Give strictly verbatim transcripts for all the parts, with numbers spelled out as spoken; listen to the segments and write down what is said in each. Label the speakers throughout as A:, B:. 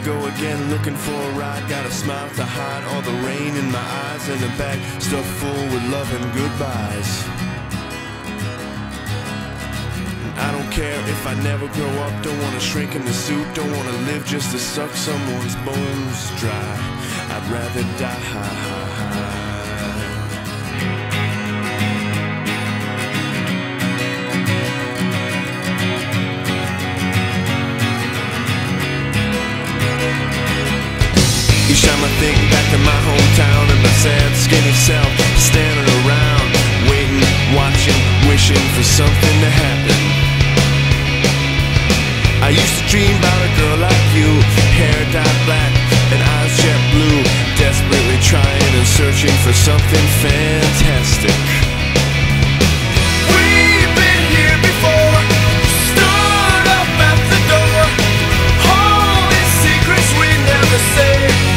A: go again, looking for a ride. Got a smile to hide all the rain in my eyes, and a bag stuffed full with love and goodbyes. I don't care if I never grow up, don't wanna shrink in the suit, don't wanna live just to suck someone's bones dry. I'd rather die. Each time I think back to my hometown and my sad, skinny self standing around, waiting, watching, wishing for something to happen. I used to dream about a girl like you, hair dyed black and eyes jet blue, desperately trying and searching for something fantastic. We've been here before, stood up at the door, holding secrets we never say.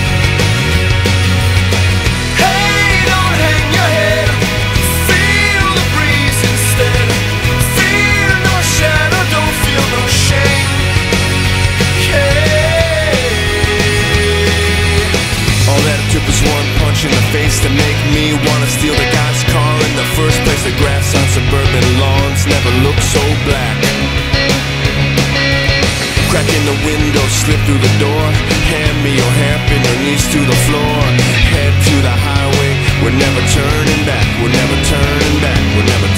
A: In the face to make me wanna steal the guy's car in the first place. The grass on suburban lawns never looked so black. Crack in the window, slip through the door, hand me your hairpin, your knees to the floor. Head to the highway, we're never turning back, we're never turning back, we're never